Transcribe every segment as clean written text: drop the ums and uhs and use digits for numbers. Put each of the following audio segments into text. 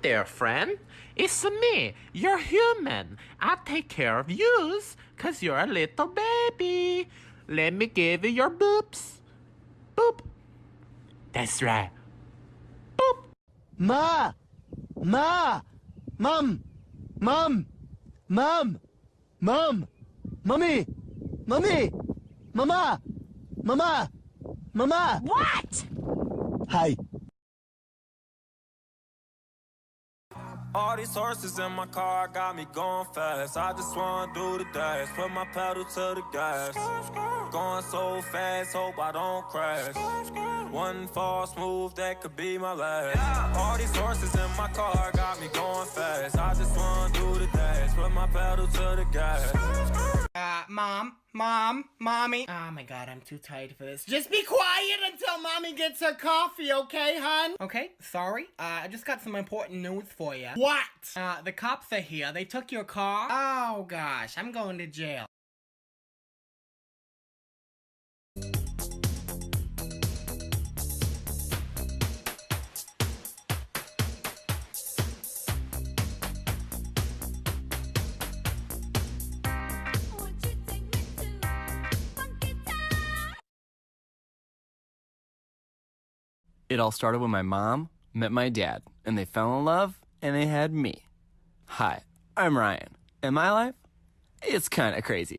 there, friend. It's me, your human. I take care of yous, 'cause you're a little baby. Let me give you your boops. Boop. That's right. Boop. Ma! Ma! Mom! Mom! Mom! Mom! Mommy! Mommy! Mama! Mama! Mama! What? Hi. All these horses in my car got me going fast. I just wanna do the dash, put my pedal to the gas. Going so fast, hope I don't crash. One false move, that could be my last. All these horses in my car got me going fast. I just wanna do the dash, put my pedal to the gas. Mommy. Oh my god, I'm too tired for this. Just be quiet until Mommy gets her coffee, okay, hun? Okay, sorry. I just got some important news for you. What? The cops are here. They took your car. Oh gosh, I'm going to jail. It all started when my mom met my dad, and they fell in love, and they had me. Hi, I'm Ryan, and my life, it's kind of crazy.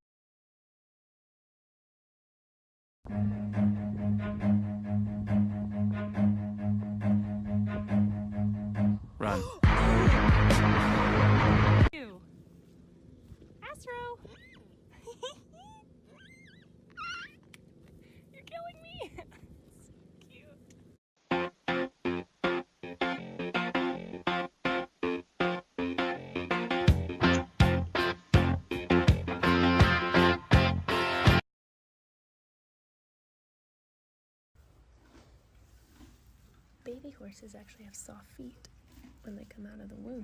Run. Astro! You're killing me! So cute. Baby horses actually have soft feet when they come out of the womb.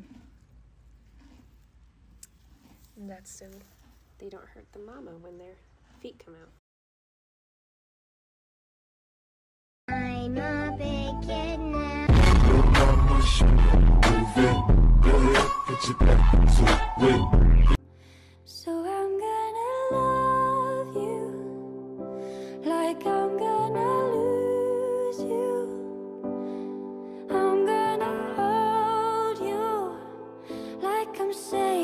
And that's so they don't hurt the mama when their feet come out. I'm a big kid now. So I'm gonna love you like I'm gonna lose you. I'm gonna hold you like I'm saying.